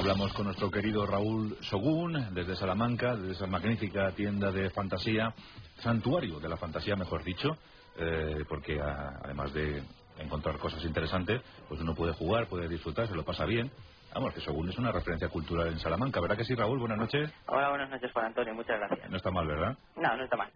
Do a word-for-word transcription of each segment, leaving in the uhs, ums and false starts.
Hablamos con nuestro querido Raúl Sogún, desde Salamanca, desde esa magnífica tienda de fantasía, santuario de la fantasía, mejor dicho, eh, porque a, además de encontrar cosas interesantes, pues uno puede jugar, puede disfrutar, se lo pasa bien. Vamos, que Sogún es una referencia cultural en Salamanca, ¿verdad que sí, Raúl? Buenas noches. Hola, buenas noches, Juan Antonio, muchas gracias. No está mal, ¿verdad? No, no está mal.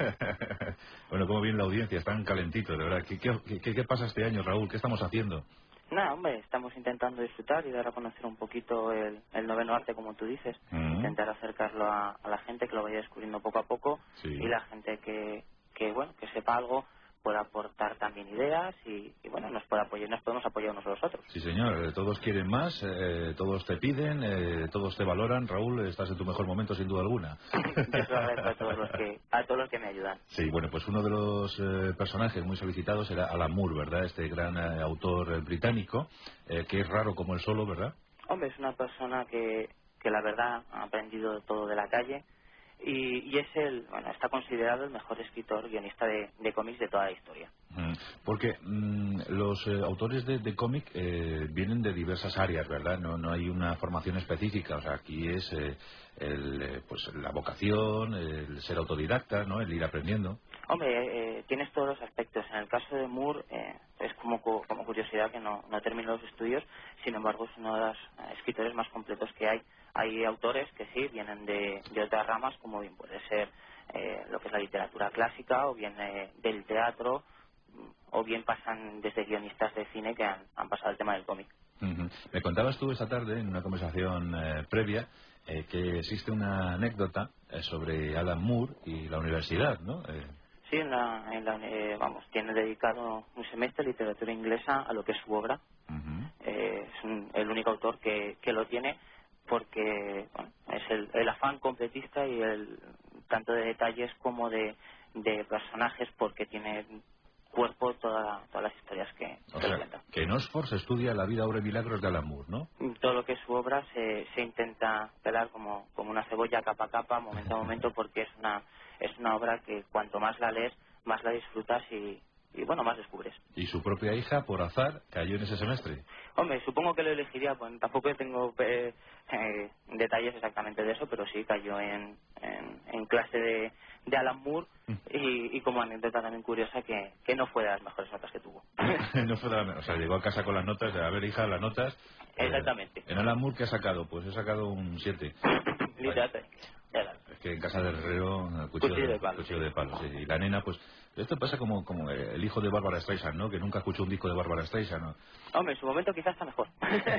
Bueno, ¿cómo viene la audiencia? Están calentitos, de verdad. ¿Qué, qué, qué, ¿Qué pasa este año, Raúl? ¿Qué estamos haciendo? Nada, hombre, estamos intentando disfrutar y dar a conocer un poquito el, el noveno arte, como tú dices. Mm. Intentar acercarlo a, a la gente, que lo vaya descubriendo poco a poco. Sí. Y la gente que, que, bueno, que sepa algo pueda aportar también ideas y, y bueno, nos puede apoyar, nos podemos apoyar unos a los otros. Sí, señor. Eh, Todos quieren más, eh, todos te piden, eh, todos te valoran. Raúl, estás en tu mejor momento, sin duda alguna. Yo se lo agradezco a todos los que, a todos los que me ayudan. Sí, bueno, pues uno de los eh, personajes muy solicitados era Alan Moore, ¿verdad? Este gran eh, autor eh, británico, eh, que es raro como el solo, ¿verdad? Hombre, es una persona que, que la verdad ha aprendido todo de la calle y, y es el, bueno, está considerado el mejor escritor guionista de, de cómics de toda la historia. Mm, Porque mm, los eh, autores de, de cómic eh, vienen de diversas áreas, ¿verdad? No, no hay una formación específica. O sea, aquí es eh, el, eh, pues la vocación, el ser autodidacta, ¿no? El ir aprendiendo. Hombre, eh, tienes todos los aspectos. En el caso de Moore, eh, es como, cu- como curiosidad que no, no terminó los estudios, sin embargo es uno de los eh, escritores más completos que hay. Hay autores que sí, vienen de, de otras ramas, como bien puede ser eh, lo que es la literatura clásica, o bien eh, del teatro, o bien pasan desde guionistas de cine que han, han pasado el tema del cómic. Ujú. Me contabas tú esta tarde, en una conversación eh, previa, eh, que existe una anécdota eh, sobre Alan Moore y la universidad, ¿no? Eh, Sí, en la, en la, eh, vamos, tiene dedicado un semestre de literatura inglesa a lo que es su obra. ujú. Eh, es un- el único autor que, que lo tiene porque bueno, es el, el afán completista y el tanto de detalles como de, de personajes, porque tiene cuerpo toda, todas las historias que, O que él sea, cuenta. que en Oxford se estudia la vida, obra y milagros de Alan Moore, ¿no? Todo lo que es su obra se, se intenta pelar como, como una cebolla capa a capa, momento a momento, porque es una, es una obra que cuanto más la lees, más la disfrutas y, y bueno, más descubres. Y su propia hija, por azar, cayó en ese semestre. Hombre, supongo que lo elegiría, pues tampoco tengo eh, eh, detalles exactamente de eso, pero sí cayó en, en, en clase de, de Alan Moore y, y como anécdota también curiosa que, que no fue de las mejores notas que tuvo. No fue de la- o sea, llegó a casa con las notas, de, a ver, hija, las notas. eh, Exactamente. En Alan Moore, ¿qué ha sacado? Pues he sacado un siete. Literatura. Ya la- Es que en casa del herrero, eh, cuchillo, Cuchillo de, de palo, cuchillo sí. de palo, sí. Y la nena, pues, esto pasa como, como el hijo de Bárbara Streisand, ¿no? Que nunca escuchó un disco de Bárbara Streisand, ¿no? Hombre, en su momento quizás está mejor.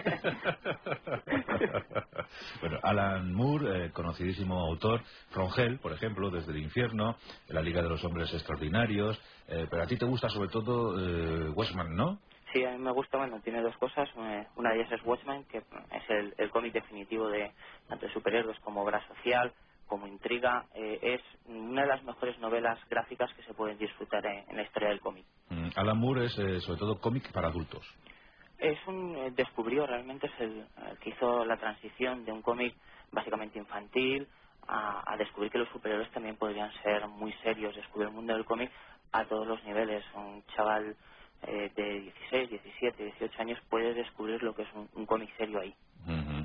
Bueno, Alan Moore, eh, conocidísimo autor, From Hell, por ejemplo, Desde el infierno, La Liga de los Hombres Extraordinarios, eh, pero a ti te gusta sobre todo eh, Westman, ¿no? Sí, a mí me gusta, bueno, tiene dos cosas. Eh, Una de ellas es Watchmen, que es el, el cómic definitivo de tanto de superhéroes como obra social, como intriga. Eh, es una de las mejores novelas gráficas que se pueden disfrutar en, en la historia del cómic. Mm, Alan Moore es eh, sobre todo cómic para adultos. Es un eh, descubrió, realmente es el, el que hizo la transición de un cómic básicamente infantil a, a descubrir que los superhéroes también podrían ser muy serios, descubrir el mundo del cómic a todos los niveles. Un chaval eh, de dieciséis, diecisiete, dieciocho años puede descubrir lo que es un, un cómic serio ahí. Ujú.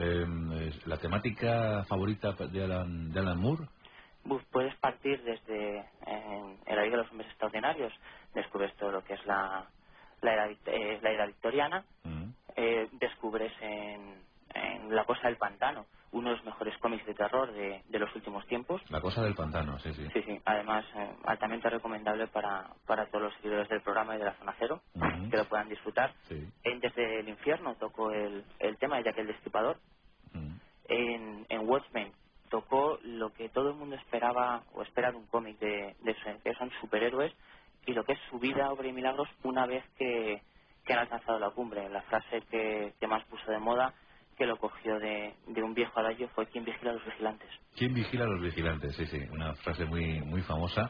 Eh, ¿La temática favorita de Alan, de Alan Moore? Buf, puedes partir desde en, en la Liga de los Hombres Extraordinarios, descubres todo lo que es la, la, era, vict- eh, la era victoriana, Mm. eh, descubres en, en La Cosa del Pantano, uno de los mejores cómics de terror de, de los últimos tiempos. La cosa del pantano, sí, sí. Sí, sí, además eh, altamente recomendable para, para todos los seguidores del programa y de la Zona Cero, Ujú. que lo puedan disfrutar. Sí. En Desde el Infierno tocó el, el tema de Jack el Destripador. Mm. En, en Watchmen tocó lo que todo el mundo esperaba o espera de un cómic de, de su- que son superhéroes, y lo que es su vida, obra y milagros una vez que, que han alcanzado la cumbre. La frase que, que más puso de moda, que lo cogió de, de un viejo adagio, fue: ¿quién vigila a los vigilantes? ¿Quién vigila a los vigilantes? Sí, sí, una frase muy muy famosa,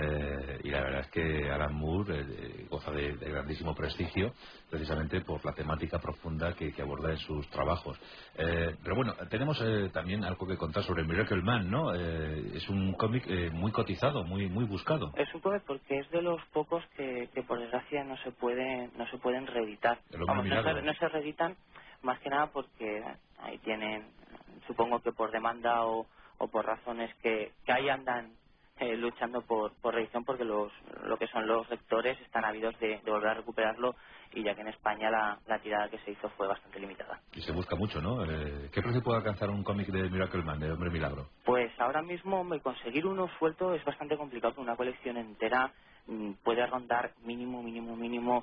eh, y la verdad es que Alan Moore eh, goza de, de grandísimo prestigio precisamente por la temática profunda que, que aborda en sus trabajos. Eh, pero bueno, tenemos eh, también algo que contar sobre Miracle Man, ¿no? Eh, es un cómic eh, muy cotizado, muy muy buscado. Es un cómic porque es de los pocos que, que por desgracia no se puede no se pueden reeditar. El hombre Vamos, no se, milagro. no se reeditan más que nada porque ahí tienen, supongo que por demanda o, o por razones que, que ahí andan eh, luchando por, por reedición, porque los, lo que son los lectores están ávidos de, de volver a recuperarlo, y ya que en España la, la tirada que se hizo fue bastante limitada. Y se busca mucho, ¿no? Eh, ¿Qué precio puede alcanzar un cómic de Miracle Man, de Hombre Milagro? Pues ahora mismo me conseguir uno suelto es bastante complicado, porque una colección entera mm, puede rondar mínimo, mínimo, mínimo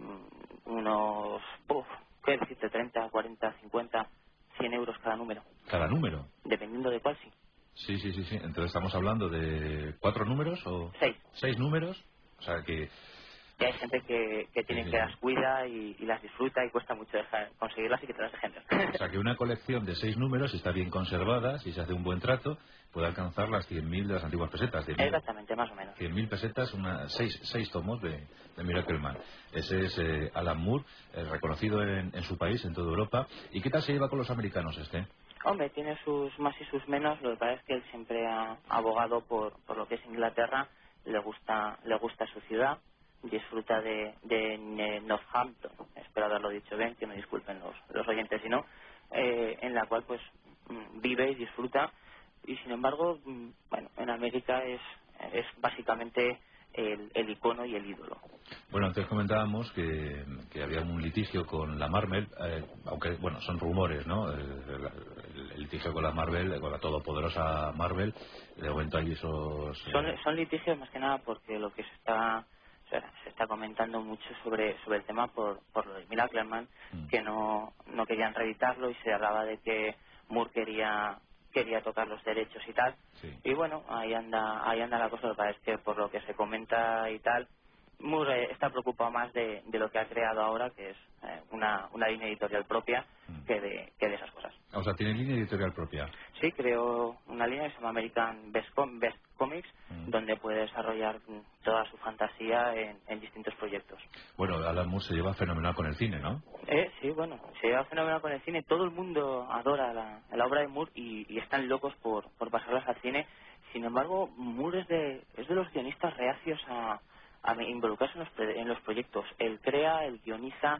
mm, unos, uf, ¿qué decirte? treinta, cuarenta, cincuenta, cien euros cada número. ¿Cada número? Dependiendo de cuál, sí. Sí, sí, sí, sí. Entonces estamos hablando de cuatro números o... Seis. Seis números. O sea que... Que hay gente que, que tiene Sí, que sí. las cuida y, y las disfruta, y cuesta mucho dejar, conseguirlas y que te las dejen. O sea que una colección de seis números, si está bien conservada, si se hace un buen trato, puede alcanzar las cien mil de las antiguas pesetas. De Exactamente, más o menos. cien mil pesetas, una, seis, seis tomos de, de Miracle Man. Ese es eh, Alan Moore, eh, reconocido en, en su país, en toda Europa. ¿Y qué tal se lleva con los americanos este? Hombre, tiene sus más y sus menos. Lo que pasa es que él siempre ha abogado por, por lo que es Inglaterra. Le gusta le gusta su ciudad, disfruta de, de Ne- Northampton, espero haberlo dicho bien, que me disculpen los, los oyentes si no, eh, en la cual pues mm, vive y disfruta, y sin embargo, mm, bueno, en América es, es básicamente el, el icono y el ídolo. Bueno, antes comentábamos que, que había un litigio con la Marvel, eh, aunque, bueno, son rumores, ¿no? El, el- el litigio con la Marvel, con la todopoderosa Marvel, de momento hay esos... Son, eh, son litigios más que nada porque lo que se está o sea, se está comentando mucho sobre sobre el tema por, por lo de Miracle Man, mm. que no, no querían reeditarlo, y se hablaba de que Moore quería quería tocar los derechos y tal. Sí. Y bueno, ahí anda ahí anda la cosa. Lo que pasa es que por lo que se comenta y tal, Moore eh, está preocupado más de, de lo que ha creado ahora, que es eh, una, una línea editorial propia, Mm. que de, que de esas cosas. O sea, tiene línea editorial propia. Sí, creo una línea que se llama American Best, Com- Best Comics, Mm. donde puede desarrollar mm, toda su fantasía en, en distintos proyectos. Bueno, Alan Moore se lleva fenomenal con el cine, ¿no? Eh, sí, bueno, se lleva fenomenal con el cine. Todo el mundo adora la, la obra de Moore, y, y están locos por, por pasarlas al cine. Sin embargo, Moore es de, es de los guionistas reacios a, a involucrarse en los, pre- en los proyectos. Él crea, él guioniza,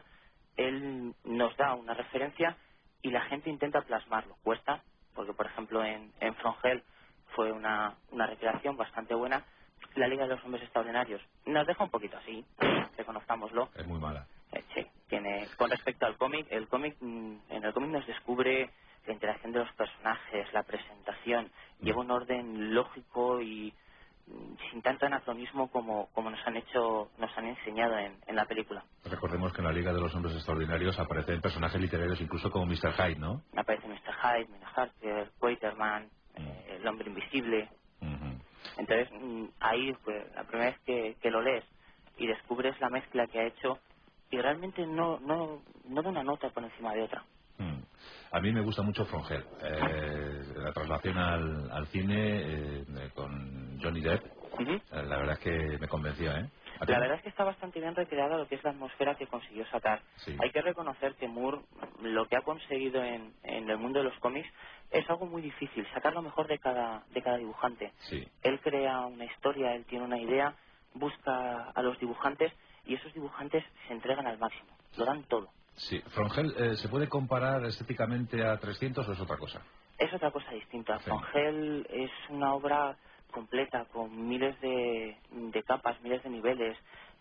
él nos da una referencia y la gente intenta plasmarlo. Cuesta, porque por ejemplo en, en From Hell fue una, una recreación bastante buena. La Liga de los Hombres Extraordinarios nos deja un poquito así, reconozcámoslo. Es muy mala. Eh, sí, tiene, con respecto al cómic, el cómic mm, en el cómic nos descubre la interacción de los personajes, la presentación, lleva un orden lógico y mm, sin tanto anacronismo como, como nos han hecho, nos han enseñado en, en la película. Recordemos que en la Liga de los Hombres Extraordinarios aparecen personajes literarios incluso como mister Hyde, ¿no? Aparece mister Hyde, Mina Harker, Quaterman, eh, el hombre invisible. Ujú. Entonces, mm, ahí, pues, la primera vez que, que lo lees y descubres la mezcla que ha hecho, y realmente no, no, no da una nota por encima de otra. Mm. A mí me gusta mucho From Hell. Eh, la traslación al, al cine eh, con Johnny Depp, Ujú. eh, la verdad es que me convenció, ¿eh? ¿A ti? La verdad es que está bastante bien recreada lo que es la atmósfera que consiguió sacar. Sí. Hay que reconocer que Moore, lo que ha conseguido en, en el mundo de los cómics, es algo muy difícil, sacar lo mejor de cada, de cada dibujante. Sí. Él crea una historia, él tiene una idea, busca a los dibujantes, y esos dibujantes se entregan al máximo, lo dan todo. Sí. From Hell, eh, ¿se puede comparar estéticamente a trescientos o es otra cosa? Es otra cosa distinta. Sí. From Hell es una obra completa, con miles de, de capas, miles de niveles.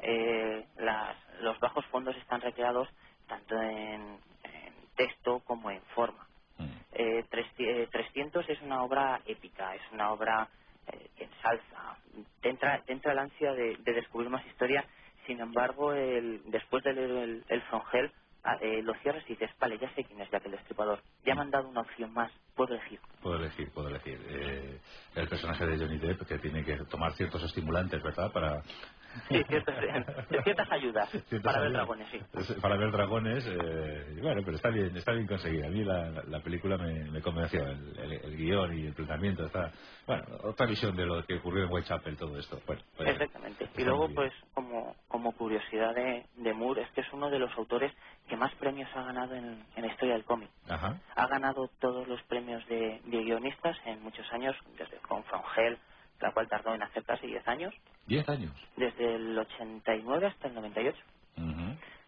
Eh, las, los bajos fondos están recreados tanto en, en texto como en forma. Mm. Eh, tresci- eh, trescientos es una obra épica, es una obra eh, que ensalza, te entra, te entra el ansia de, de descubrir más historia. Sin embargo, el, después de leer el, el From Hell, ah, eh, lo cierras y dices, vale, ya sé quién es Jack el Destripador, ya me han dado una opción más, puedo elegir. Puedo elegir, puedo elegir. Eh, el personaje de Johnny Depp, que tiene que tomar ciertos estimulantes, ¿verdad? Para... Sí, ciertas, ciertas ayudas Ciertas para ver ayudas. dragones, sí. Es- Para ver dragones, eh, y bueno, pero está bien, está bien conseguida. A mí la, la- la película me, me convenció, el, el, el guión y el planteamiento está, bueno, otra visión de lo que ocurrió en Whitechapel, todo esto. Bueno, pues, Exactamente. está Y luego, muy bien. pues, como, como curiosidad de, de Moore, es que es uno de los autores que más premios ha ganado en, en la historia del cómic. Ajá. Ha ganado todos los premios de, de guionistas en muchos años, desde From Hell, la cual tardó en hacer casi diez años, Diez años. desde el ochenta y nueve hasta el noventa y ocho. Ujú.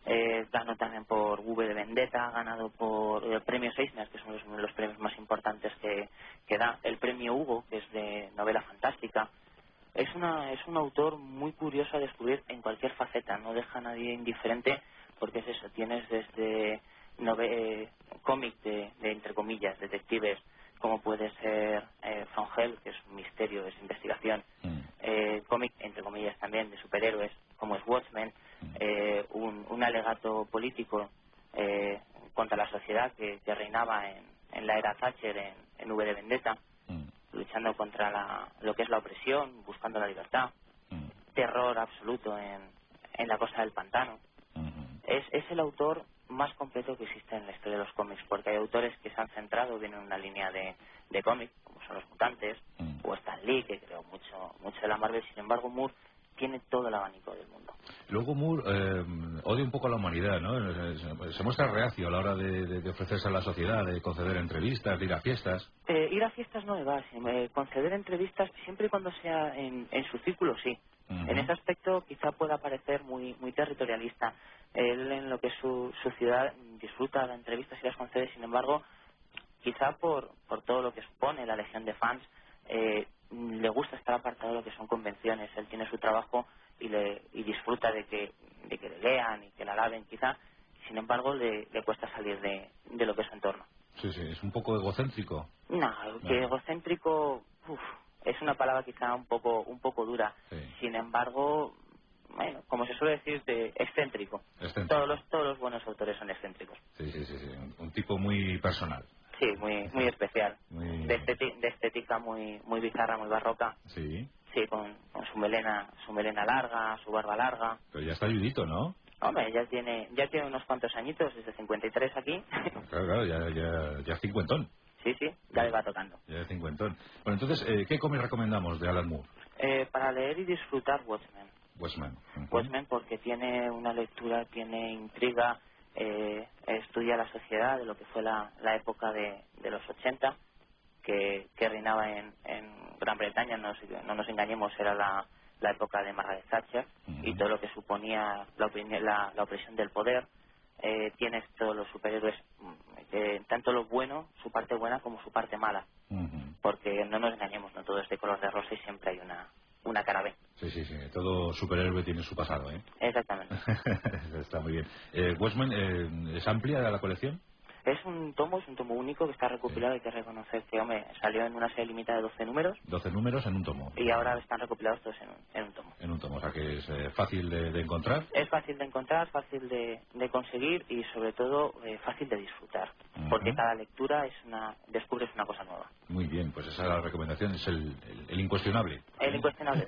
Eh, ganó también por V de Vendetta, ha ganado por el premio Eisner, que es uno de los, los premios más importantes que, que da, el premio Hugo, que es de novela fantástica. Es una es un autor muy curioso a descubrir en cualquier faceta, no deja a nadie indiferente, porque es eso, tienes desde nove- eh, cómic de, de, entre comillas, detectives, como puede ser eh, From Hell, que es un misterio, es investigación, mm. eh, cómic, entre comillas, también de superhéroes, como es Watchmen, eh, un, un alegato político eh, contra la sociedad que, que reinaba en, en la era Thatcher, en, en V de Vendetta, Mm. luchando contra la, lo que es la opresión, buscando la libertad, Mm. terror absoluto en, en la costa del pantano. Mm. Es, es el autor más completo que existe en la historia de los cómics, porque hay autores que se han centrado bien en una línea de, de cómics, como son los mutantes, Mm. o Stan Lee, que creó mucho, mucho de la Marvel. Sin embargo, Moore tiene todo el abanico del mundo. Luego Moore eh, odia un poco a la humanidad, ¿no? Se, se muestra reacio a la hora de, de, de ofrecerse a la sociedad, de conceder entrevistas, de ir a fiestas. Eh, ir a fiestas no me va, sino, eh, conceder entrevistas siempre y cuando sea en, en su círculo, sí. Uh-huh. En ese aspecto quizá pueda parecer muy muy territorialista. Él en lo que es su, su ciudad disfruta de entrevistas y las concede, sin embargo, quizá por, por todo lo que supone la legión de fans, eh, le gusta estar apartado de lo que son convenciones. Él tiene su trabajo y le y disfruta de que de que le lean y que la alaben, quizá. Sin embargo, le, le cuesta salir de, de lo que es su entorno. Sí, sí, es un poco egocéntrico. No, que No. egocéntrico, uf, es una palabra quizá un poco un poco dura. Sí. Sin embargo, bueno, como se suele decir, de excéntrico. Excéntrico. Todos los todos los buenos autores son excéntricos. Sí, sí, sí, sí. Un, un tipo muy personal. Sí, muy muy especial. Muy... De, esteti- de estética muy muy bizarra, muy barroca. Sí. Sí, con, con su melena su melena larga, su barba larga. Pero ya está ayudito, ¿no? Hombre, ya tiene ya tiene unos cuantos añitos, desde cincuenta y tres aquí. Claro, claro, ya, ya, ya es cincuentón. Sí, sí, ya le va tocando. Ya es cincuentón. Bueno, entonces, eh, ¿qué cómic recomendamos de Alan Moore? Eh, para leer y disfrutar Watchmen. Westman. Uh-huh. Watchmen porque tiene una lectura, tiene intriga, eh, estudia la sociedad de lo que fue la, la época de, de los ochenta, que, que reinaba en, en Gran Bretaña, no, nos- no nos engañemos, era la, la época de Margaret Thatcher, Uh-huh. y todo lo que suponía la, opini- la, la opresión del poder. Eh, tienes todos los superhéroes, mm, eh, tanto lo bueno, su parte buena, como su parte mala, Uh-huh. porque no nos engañemos, no todo es de color de rosa y siempre hay una, una cara B. Sí, sí, sí. Todo superhéroe tiene su pasado, ¿eh? Exactamente. Está muy bien. Eh, Westman, eh, ¿es amplia la colección? Es un tomo, es un tomo único que está recopilado. Hay que reconocer que, hombre, salió en una serie limitada de doce números doce números en un tomo. y ahora están recopilados todos en un, en un tomo. En un tomo, o sea que es eh, fácil de, de encontrar. Es fácil de encontrar, fácil de, de conseguir y, sobre todo, eh, fácil de disfrutar. Ujú. Porque cada lectura es una descubres una cosa nueva. Muy bien, pues esa es la recomendación, es el, el, el incuestionable. El incuestionable.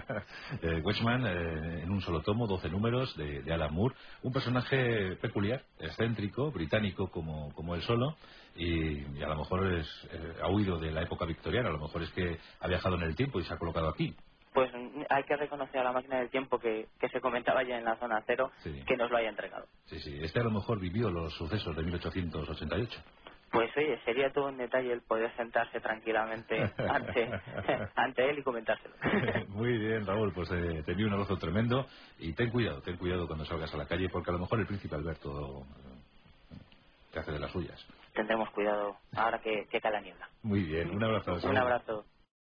eh, Watchman, eh, en un solo tomo, doce números, de, de Alan Moore. Un personaje peculiar, excéntrico, británico como, como él solo, y, y a lo mejor es, eh, ha huido de la época victoriana, a lo mejor es que ha viajado en el tiempo y se ha colocado aquí. Pues mm, hay que reconocer a la máquina del tiempo que, que se comentaba ya en la zona cero, Sí. que nos lo haya entregado. Sí, sí, este a lo mejor vivió los sucesos de mil ochocientos ochenta y ocho. Pues oye, sería todo un detalle el poder sentarse tranquilamente ante, ante él y comentárselo. Muy bien, Raúl, pues eh, te envío un abrazo tremendo y ten cuidado, ten cuidado cuando salgas a la calle, porque a lo mejor el príncipe Alberto eh, te hace de las suyas. Tendremos cuidado ahora que, que cae la niebla. Muy bien, un abrazo. Un Saúl. abrazo.